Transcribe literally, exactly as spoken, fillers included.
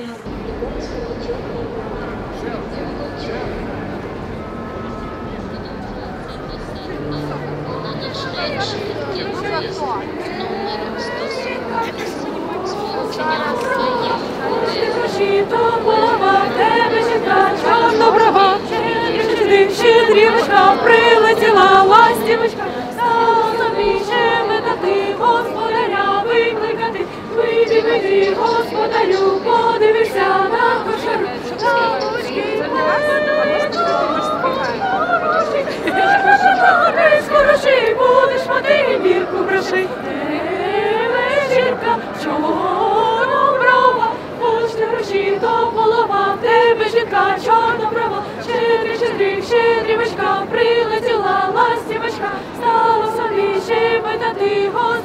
Щедрівочка, прилетіла ластівочка, стала собі щебетати, господаря викликати. Вийди, вийди, господарю, подивишся на кошару. З грошей будеш мати мірку грошей. Вечірка, чорноброва, хочеш гроші, то полова. В тебе жінка чорноброва, щедрий, щедрий, щедрівочка, прилетіла ластівочка, стала собі щебетати.